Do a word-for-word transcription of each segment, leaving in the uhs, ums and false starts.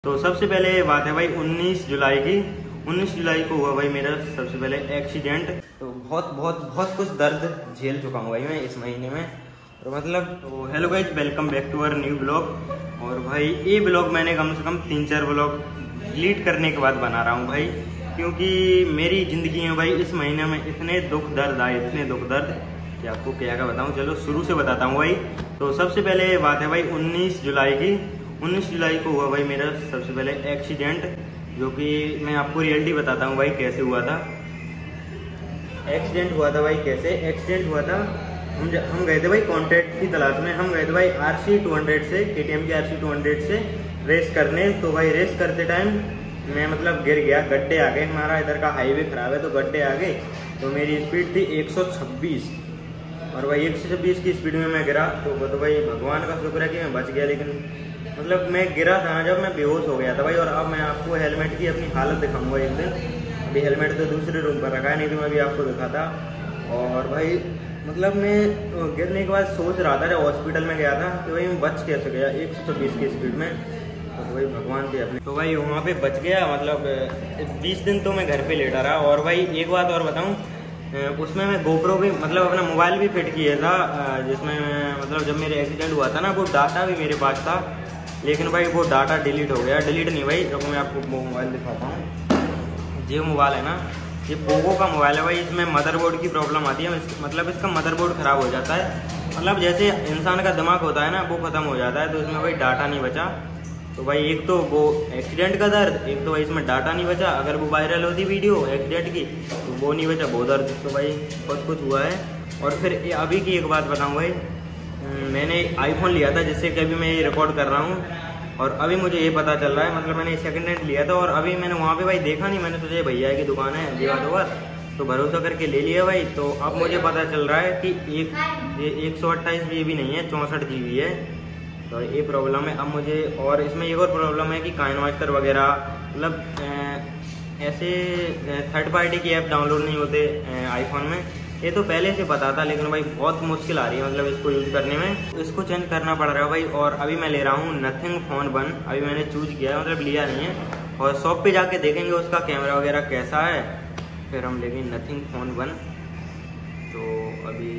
तो सबसे पहले बात है भाई उन्नीस जुलाई की। उन्नीस जुलाई को हुआ भाई मेरा सबसे पहले एक्सीडेंट। तो बहुत बहुत बहुत कुछ दर्द झेल चुका हूँ भाई मैं इस महीने में। और मतलब तो hello guys, welcome back to our new blog. और भाई ये ब्लॉग मैंने कम से कम तीन चार ब्लॉग डिलीट करने के बाद बना रहा हूँ भाई, क्योंकि मेरी ज़िंदगी में भाई इस महीने में इतने दुख दर्द आए, इतने दुख दर्द कि आपको क्या क्या बताऊँ। चलो शुरू से बताता हूँ भाई। तो सबसे पहले बात है भाई उन्नीस जुलाई की। उन्नीस जुलाई को हुआ भाई मेरा सबसे पहले एक्सीडेंट, जो कि मैं आपको रियलिटी बताता हूँ भाई कैसे हुआ था। एक्सीडेंट हुआ था भाई, कैसे एक्सीडेंट हुआ था। हम हम गए थे भाई कॉन्ट्रैक्ट की तलाश में। हम गए थे भाई आर सी टू हंड्रेड से, के टी एम की आर सी टू हंड्रेड से रेस करने। तो भाई रेस करते टाइम मैं मतलब गिर गया, गड्ढे आ गए। हमारा इधर का हाईवे खराब है तो गड्ढे आ गए। तो मेरी स्पीड थी एक सौ छब्बीस और भाई एक सौ छब्बीस की स्पीड में मैं गिरा। तो वो तो भाई भगवान का शुक्र है कि मैं बच गया, लेकिन मतलब मैं गिरा था जब मैं बेहोश हो गया था भाई। और अब मैं आपको हेलमेट की अपनी हालत दिखाऊंगा एक दिन। अभी हेलमेट तो दूसरे रूम पर रखा है, नहीं तो मैं भी आपको दिखाता। और भाई मतलब मैं गिरने के बाद सोच रहा था जब हॉस्पिटल में गया था कि भाई मैं बच कैसे गया एक सौ छब्बीस की स्पीड में। तो भाई भगवान थे अपने। तो भाई वहाँ पे बच गया। मतलब बीस दिन तो मैं घर पे लेटा रहा। और भाई एक बात और बताऊँ, उसमें मैं गोप्रो भी मतलब अपना मोबाइल भी फिट किया था, जिसमें मतलब जब मेरे एक्सीडेंट हुआ था ना, वो डाटा भी मेरे पास था। लेकिन भाई वो डाटा डिलीट हो गया। डिलीट नहीं भाई, जब मैं आपको वो मोबाइल दिखाता हूँ। ये मोबाइल है ना, ये पोको का मोबाइल है भाई। इसमें मदरबोर्ड की प्रॉब्लम आती है, मतलब इसका मदरबोर्ड खराब हो जाता है। मतलब जैसे इंसान का दिमाग होता है ना, वो खत्म हो जाता है। तो इसमें भाई डाटा नहीं बचा। तो भाई एक तो वो एक्सीडेंट का दर्द, एक तो भाई इसमें डाटा नहीं बचा। अगर वो वायरल होती वीडियो एक्सीडेंट की तो वो नहीं बचा, वो दर्द। तो भाई बहुत कुछ हुआ है। और फिर अभी की एक बात बताऊँ भाई, मैंने आईफोन लिया था जिससे कभी मैं ये रिकॉर्ड कर रहा हूँ। और अभी मुझे ये पता चल रहा है, मतलब मैंने सेकंड हैंड लिया था और अभी मैंने वहाँ पे भाई देखा नहीं। मैंने सोचा भैया की दुकान है दीवार ओवर, तो भरोसा करके ले लिया भाई। तो अब मुझे पता चल रहा है कि एक ये एक सौ अट्ठाईस जी बी नहीं है, चौंसठ जी बी है। तो ये प्रॉब्लम है अब मुझे। और इसमें एक और प्रॉब्लम है कि काइनमास्टर वगैरह मतलब ऐसे थर्ड पार्टी की ऐप डाउनलोड नहीं होते आईफोन में। ये तो पहले से पता था, लेकिन भाई बहुत मुश्किल आ रही है मतलब इसको यूज़ करने में। इसको चेंज करना पड़ रहा है भाई। और अभी मैं ले रहा हूँ नथिंग फोन वन। अभी मैंने चूज किया है, मतलब लिया नहीं है। और शॉप पे जाके देखेंगे उसका कैमरा वगैरह कैसा है, फिर हम लेंगे नथिंग फोन वन। तो अभी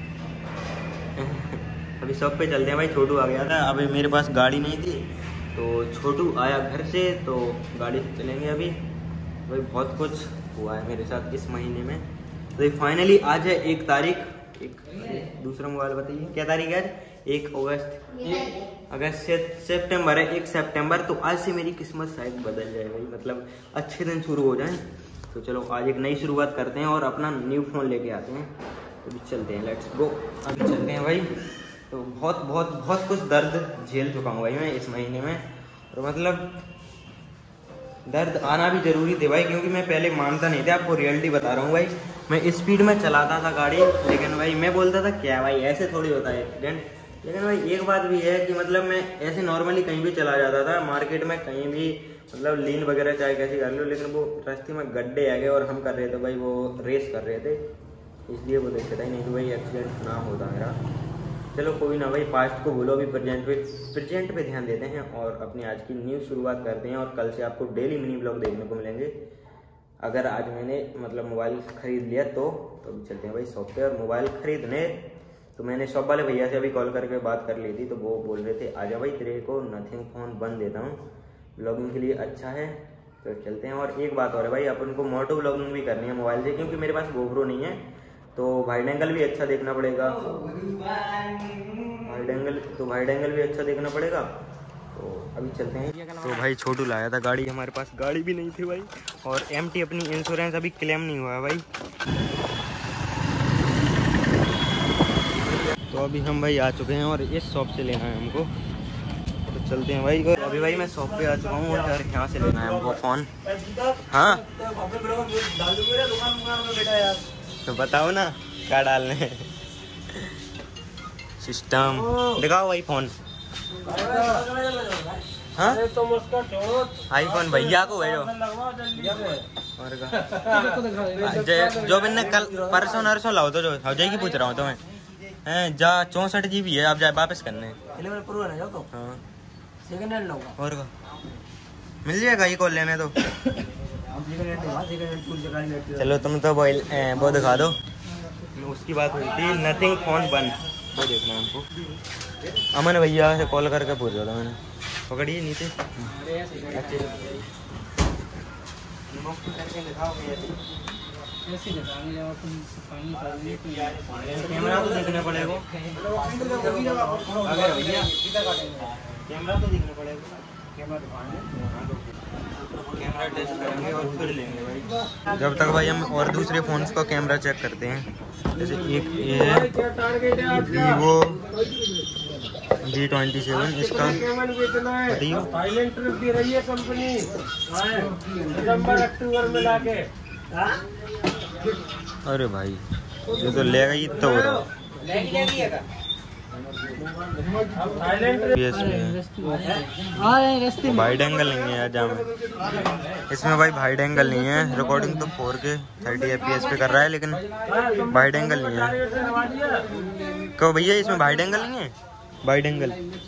अभी शॉप पे चलते हैं भाई। छोटू आ गया था, अभी मेरे पास गाड़ी नहीं थी तो छोटू आया घर से, तो गाड़ी से चलेंगे अभी। भाई बहुत कुछ हुआ है मेरे साथ इस महीने में। तो फाइनली आज है एक तारीख। एक दूसरा मोबाइल बताइए क्या तारीख है आज? एक अगस्त अगस्त सितंबर है, एक सितंबर। तो आज से मेरी किस्मत शायद बदल जाए भाई, मतलब अच्छे दिन शुरू हो जाए। तो चलो आज एक नई शुरुआत करते हैं और अपना न्यू फोन लेके आते हैं। तो अभी चलते हैं, लेट्स गो। अभी चलते हैं भाई। तो बहुत बहुत बहुत कुछ दर्द झेल चुका हूँ भाई मैं इस महीने में। और मतलब दर्द आना भी जरूरी थे भाई, क्योंकि मैं पहले मानता नहीं था। आपको रियलिटी बता रहा हूँ भाई। मैं स्पीड में चलाता था गाड़ी, लेकिन भाई मैं बोलता था क्या भाई ऐसे थोड़ी होता है एक्सीडेंट। लेकिन भाई एक बात भी है कि मतलब मैं ऐसे नॉर्मली कहीं भी चला जाता था, मार्केट में कहीं भी, मतलब लीन वगैरह चाहे कैसी कर लो। लेकिन वो रास्ते में गड्ढे आ गए और हम कर रहे थे भाई, वो रेस कर रहे थे, इसलिए वो देखते थे। नहीं तो भाई एक्सीडेंट ना होता मेरा। चलो कोई ना भाई, पास्ट को भूलो, अभी प्रेजेंट पे प्रेजेंट पे ध्यान देते हैं और अपनी आज की न्यू शुरुआत करते हैं। और कल से आपको डेली मिनी ब्लॉग देखने को मिलेंगे। अगर आज मैंने मतलब मोबाइल खरीद लिया तो तो अभी चलते हैं भाई शॉप पे। और मोबाइल खरीदने तो मैंने शॉप वाले भैया से अभी कॉल करके बात कर ली थी। तो वो बोल रहे थे आजा भाई तेरे को नथिंग फोन वन देता हूँ, ब्लॉगिंग के लिए अच्छा है। तो चलते हैं। और एक बात और है भाई, अपन को मोटो ब्लॉगिंग भी करनी है मोबाइल से, क्योंकि मेरे पास गोप्रो नहीं है। तो वाइड एंगल भी अच्छा देखना पड़ेगा, वाइड एंगल तो वाइड एंगल भी अच्छा देखना पड़ेगा। तो अभी चलते हैं। तो भाई छोटू लाया था गाड़ी, हमारे पास गाड़ी भी नहीं थी भाई। और एमटी अपनी इंश्योरेंस अभी क्लेम नहीं हुआ है भाई। तो अभी हम भाई आ चुके हैं और इस शॉप से लेना है हमको। तो चलते हैं भाई। और अभी भाई मैं शॉप पे आ चुका हूँ और यहाँ से लेना है हमको फ़ोन। हाँ तो बताओ ना क्या डालने हैं। सिस्टम दिखाओ भाई फोन। हाँ आईफोन भैया को भेजो। और जो मैंने कल परसों नरसों लाओ तो जो हो जाएगी पूछ रहा हूँ तुम्हें। हैं जा चौंसठ जी बी है, आप जाए वापस करने। हाँ सेकंड हैंड लूंगा। और मिल जाएगा ये कॉल लेने तो। चलो तुम तो वो वो दिखा दो। उसकी बात हुई थी नथिंग फोन वन, वो देखना हमको। अमन भैया से कॉल करके पूछ रहा था मैंने। पकड़िए नीचे। कैमरा तो देखना पड़ेगा, कैमरा तो देखना पड़ेगा। कैमरा टेस्ट करेंगे और फिर लेंगे भाई। जब तक भाई हम और दूसरे फ़ोन्स का कैमरा चेक करते हैं। जैसे एक ये है वीवो जी ट्वेंटी सेवन, इसका अरे भाई ये तो लेगा ही तो हो रहा वाइड एंगल नहीं है यार इसमें भाई, वाइड एंगल नहीं है। रिकॉर्डिंग तो फोर के थर्टी एफ पी एस पे कर रहा है, लेकिन वाइड एंगल नहीं है। क्यों भैया इसमें वाइड एंगल नहीं है? Wide angle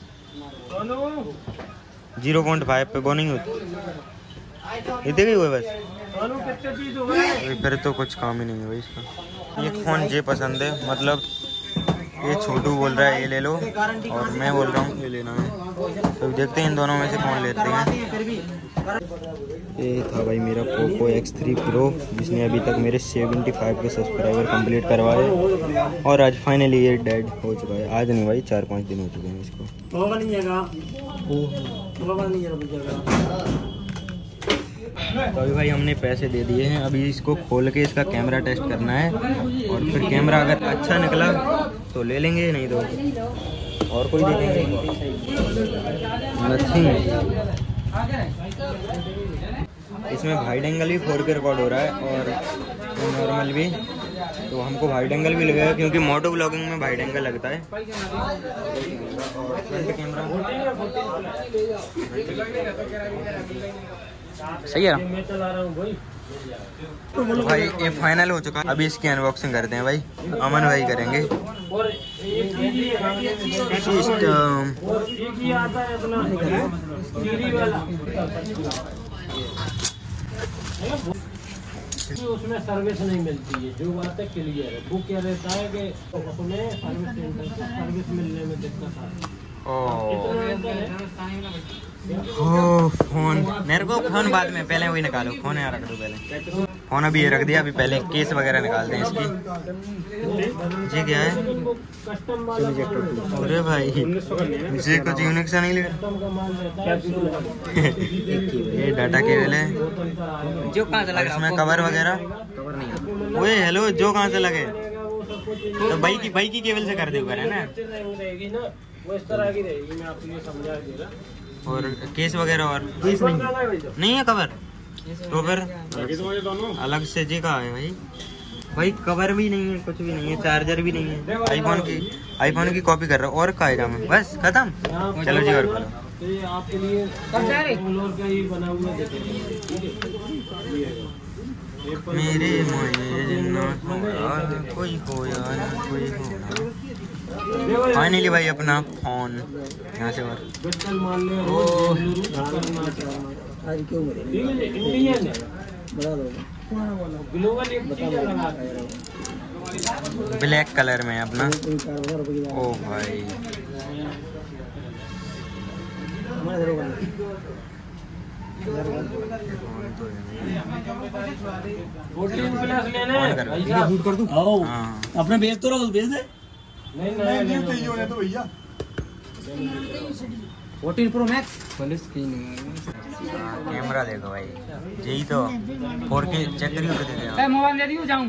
zero point five पे वो नहीं होती, इतने ही हुए बस। फिर तो कुछ काम ही नहीं है भाई इसका। ये फ़ोन जे पसंद है, मतलब ये छोटू बोल रहा है ये ले लो और मैं बोल रहा हूँ ये लेना है, तो देखते हैं इन दोनों में से कौन लेते हैं। ये था भाई मेरा पोको एक्स थ्री प्रो, जिसने अभी तक मेरे पचहत्तर के सब्सक्राइबर कंप्लीट करवाए और आज फाइनली ये डेड हो चुका है। आज नहीं भाई, चार पाँच दिन हो चुके हैं इसको। तो अभी भाई हमने पैसे दे दिए हैं, अभी इसको खोल के इसका कैमरा टेस्ट करना है और फिर कैमरा अगर अच्छा निकला तो ले लेंगे, नहीं तो और कोई देखेंगे। नथिंग इसमें वाइड एंगल भी फोर के रिकॉर्ड हो रहा है और नॉर्मल भी, तो हमको वाइड एंगल भी लगेगा क्योंकि मोटो ब्लॉगिंग में वाइड एंगल लगता है। फ्रंट कैमरा सही है तो भाई, ये फाइनल हो चुका है। अभी इसकी अनबॉक्सिंग करते हैं भाई, अमन भाई करेंगे। उसमें सर्विस नहीं मिलती है, जो बात है क्लियर है। वो क्या रहता है कि उसमें सर्विस सेंटर से सर्विस मिलने में दिक्कत आती है। हो फोन मेरे को फोन बाद में, पहले वही निकालो। फोन यहाँ रख दो पहले, फोन अभी ये रख दिया। अभी पहले केस वगैरह निकालते हैं इसकी। ये क्या है? अरे भाई मुझे कुछ यूनिक सा नहीं लगा। ये डाटा केबल है जो कहाँ से लगा, इसमें कवर वगैरह कवर नहीं है। ओए हेलो, जो कहाँ से लगे तो भाई की भाई की केबल से कर दे है ना, वो इस तरह की रहेगी। मैं आपको ये समझा दे रहा। और केस वगैरह और केस नहीं, नहीं है कवर, तो फिर अलग से जी का है भाई। भाई कवर भी नहीं है, कुछ भी नहीं है, चार्जर भी नहीं है। आईफोन की आईफोन की कॉपी कर रहा हूँ और का है मैं, बस खत्म। चलो जी और करो। ये आपके लिए फ्लोर का ही बना हुआ मेरे कोई हो या कोई हो। फाइनली भाई अपना फोन यहाँ से और ब्लैक कलर में अपना। ओ भाई अपने भेज तो रहो, भेज दे। नहीं नहीं तो भैया fourteen pro max full screen camera देखो भाई, यही तो फोर के चेक करियो तो दे दे। मोबाइल दे दियो जाऊं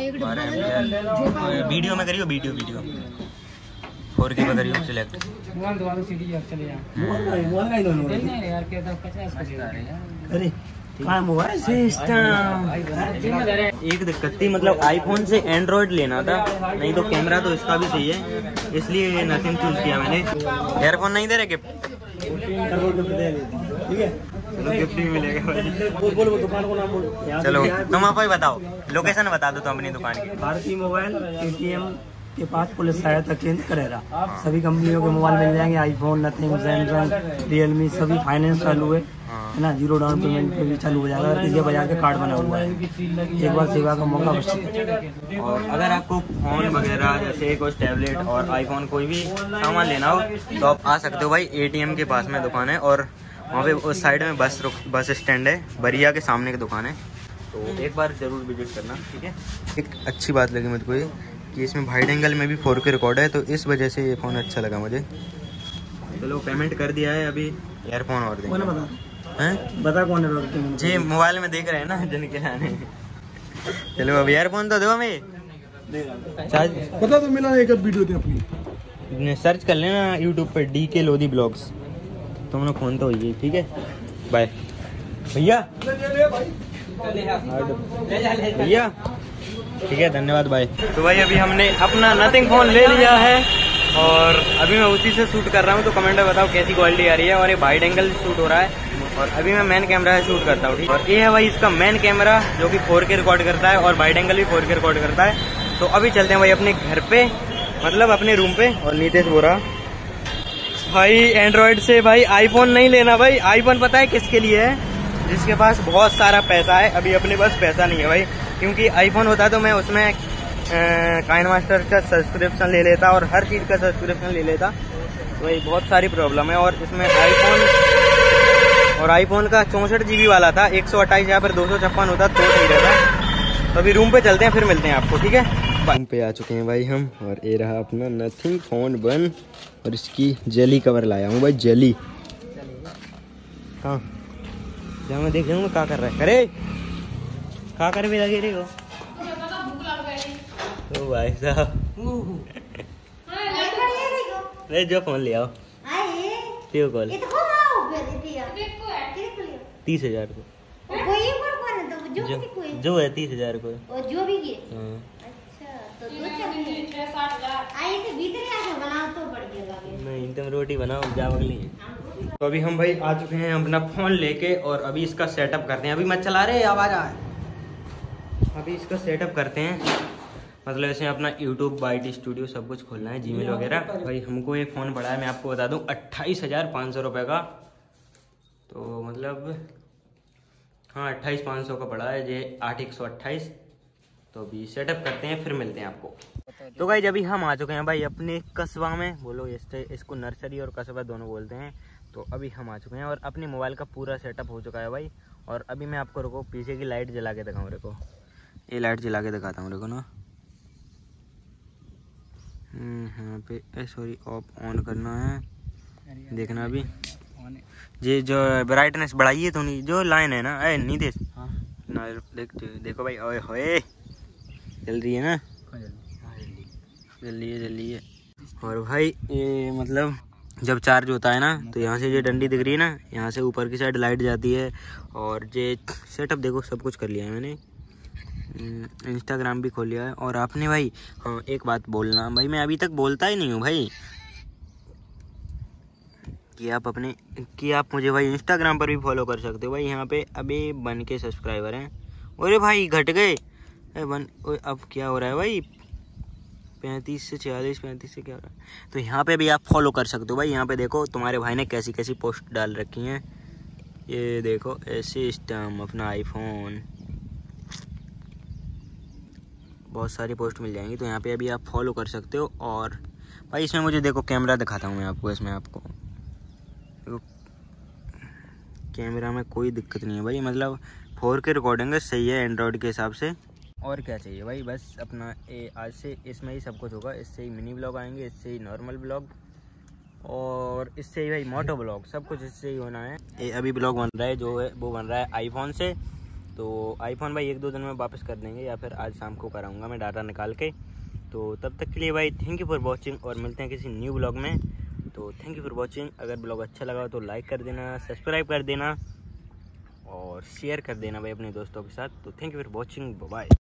वीडियो में करियो, वीडियो वीडियो फोर के में करियो सिलेक्ट। मोबाइल दोबारा सीडी चले जा। मोबाइल का ही दोनों नहीं यार, के तो पचास का दे रहे हैं। अरे मोबाइल सिस्टम एक दिक्कत थी, मतलब आईफोन से एंड्रॉइड लेना था, नहीं तो कैमरा तो इसका भी सही है, इसलिए नथिंग चूज किया मैंने। एयरफोन नहीं दे रहे गिफ्ट, ठीक है चलो गिफ्ट भी मिलेगा भाई। बोल बोल दुकान को नाम बोल। चलो तुम आप ही बताओ, लोकेशन बता दो तो अपनी दुकान की। भारतीय मोबाइल, पेटीएम के पास पुलिस सहायता केंद्र करेगा। सभी कंपनियों के मोबाइल मिल जाएंगे, आईफोन, नथिंग, सैमसंग, रियलमी, सभी फाइनेंस चालू है है ना, जीरो डाउन पेमेंट पे भी चालू हो जाएगा। अगर किसी बाजार के कार्ड बना हुआ है, एक बार सेवा का मौका अवश्य। और अगर आपको फोन वगैरह जैसे कुछ टैबलेट और आईफोन कोई भी सामान लेना हो तो आप आ सकते हो भाई। एटीएम के पास में दुकान है और वहाँ पे उस साइड में बस बस स्टैंड है, बरिया के सामने की दुकान है, तो एक बार जरूर विजिट करना, ठीक है। एक अच्छी बात लगी मुझको ये कि इसमें वाइड एंगल में भी फोर के रिकॉर्ड है, तो इस वजह से ये फ़ोन अच्छा लगा मुझे। चलो पेमेंट कर दिया है, अभी ईयरफोन और देंगे। बता हैं बता कौन है जी, मोबाइल में देख रहे हैं ना जिनके आने। चलो अब ईयरफोन तो दो हमें, पता तो मिला एक वीडियो थी अपनी, सर्च कर लेना यूट्यूब पर डी के लोधी ब्लॉग्स, तुमने फोन तो हुई, ठीक है। बाय भैया, भैया ठीक है, धन्यवाद भाई। तो भाई अभी हमने अपना नथिंग फोन ले लिया है और अभी मैं उसी से शूट कर रहा हूँ, तो कमेंट में बताओ कैसी क्वालिटी आ रही है। और ये वाइड एंगल शूट हो रहा है और अभी मैं मेन कैमरा से शूट करता हूँ, ठीक। और ये है भाई इसका मेन कैमरा जो कि फोर के रिकॉर्ड करता है और वाइड एंगल भी फोर के रिकॉर्ड करता है। तो अभी चलते हैं भाई अपने घर पे, मतलब अपने रूम पे। और नीतीश बोल रहा भाई एंड्रॉइड से भाई आईफोन नहीं लेना भाई। आईफोन पता है किसके लिए है? जिसके पास बहुत सारा पैसा है। अभी अपने पास पैसा नहीं है भाई, क्योंकि आईफोन होता तो मैं उसमें काइन मास्टर का सब्सक्रिप्शन ले लेता और हर चीज़ का सब्सक्रिप्शन ले लेता। तो भाई बहुत सारी प्रॉब्लम है। और इसमें आईफोन और आईफोन का चौंसठ जीबी वाला था, एक सौ अट्ठाईस यहाँ पर दो सौ छप्पन होता तो सही रहता। तो अभी रूम पे चलते हैं, फिर मिलते हैं आपको, ठीक है। रूम पे आ चुके हैं भाई हम, और ये रहा अपना नथिंग फोन वन, और इसकी जेली कवर लाया हूँ भाई, जेली। कहाँ जहाँ मैं देख जाऊँगा क्या कर रहा है, करे क्या करे भी लगे रही हो तो भाई साहब। अरे जो फोन ले आओ, कॉल तीस हजार को जो, जो है तीस हजार को जो भी नहीं, तुम रोटी बनाओ जा बगली। तो अभी हम भाई आ चुके हैं अपना फोन लेके, और अभी इसका सेटअप करते हैं। अभी मत चला रहे, आवाज आ, अभी इसका सेटअप करते हैं। मतलब ऐसे अपना यूट्यूब, बाइट स्टूडियो सब कुछ खोलना है, जीमेल वगैरह। भाई हमको ये फ़ोन पड़ा है, मैं आपको बता दूं, अट्ठाईस हज़ार पाँच सौ रुपये का। तो मतलब हाँ अट्ठाईस पाँच सौ का पड़ा है, ये आठ एक सौ अट्ठाईस। तो अभी सेटअप करते हैं, फिर मिलते हैं आपको। तो भाई अभी हम आ चुके हैं भाई अपने कस्बा में, बोलो इससे इसको नर्सरी और कस्बा दोनों बोलते हैं। तो अभी हम आ चुके हैं और अपने मोबाइल का पूरा सेटअप हो चुका है भाई। और अभी मैं आपको रुको पीछे की लाइट जला के दिखाऊँ, रुको ये लाइट जला के दिखाता हूँ, रुको ना। यहाँ पे सॉरी ऑफ ऑन करना है, देखना अभी ये जो ब्राइटनेस बढ़ाई है तो नहीं, जो लाइन है ना ए नहीं देख ना, देख देखो भाई, ओए होए जल रही है ना, जल्दी है जल्दी है। और भाई ये मतलब जब चार्ज होता है ना, तो यहाँ से जो डंडी दिख रही है ना, यहाँ से ऊपर की साइड लाइट जाती है। और ये सेटअप देखो, सब कुछ कर लिया है मैंने, इंस्टाग्राम भी खोल लिया है। और आपने भाई हाँ एक बात बोलना भाई, मैं अभी तक बोलता ही नहीं हूँ भाई, कि आप अपने कि आप मुझे भाई इंस्टाग्राम पर भी फॉलो कर सकते हो भाई। यहाँ पे अभी बन के सब्सक्राइबर हैं, अरे भाई घट गए बन, अब क्या हो रहा है भाई, पैंतीस से छियालीस, पैंतीस से क्या हो रहा है। तो यहाँ पे भी आप फॉलो कर सकते हो भाई। यहाँ पे देखो तुम्हारे भाई ने कैसी कैसी पोस्ट डाल रखी हैं, ये देखो ऐसे सिस्टम, अपना आईफोन, बहुत सारी पोस्ट मिल जाएंगी। तो यहाँ पे अभी आप फॉलो कर सकते हो। और भाई इसमें मुझे देखो कैमरा दिखाता हूँ मैं आपको, इसमें आपको देखो कैमरा में कोई दिक्कत नहीं है भाई, मतलब फोर के रिकॉर्डिंग है, सही है एंड्रॉयड के हिसाब से। और क्या चाहिए भाई, बस अपना ए आज से इसमें ही सब कुछ होगा। इससे ही मिनी ब्लॉग आएंगे, इससे ही नॉर्मल ब्लॉग, और इससे ही भाई मोटो ब्लॉग, सब कुछ इससे ही होना है। ये अभी ब्लॉग बन रहा है जो है वो बन रहा है आईफोन से। तो आईफोन भाई एक दो दिन में वापस कर देंगे, या फिर आज शाम को कराऊंगा मैं डाटा निकाल के। तो तब तक के लिए भाई थैंक यू फॉर वॉचिंग, और मिलते हैं किसी न्यू ब्लॉग में। तो थैंक यू फॉर वॉचिंग। अगर ब्लॉग अच्छा लगा तो लाइक कर देना, सब्सक्राइब कर देना और शेयर कर देना भाई अपने दोस्तों के साथ। तो thank you for watching, bye.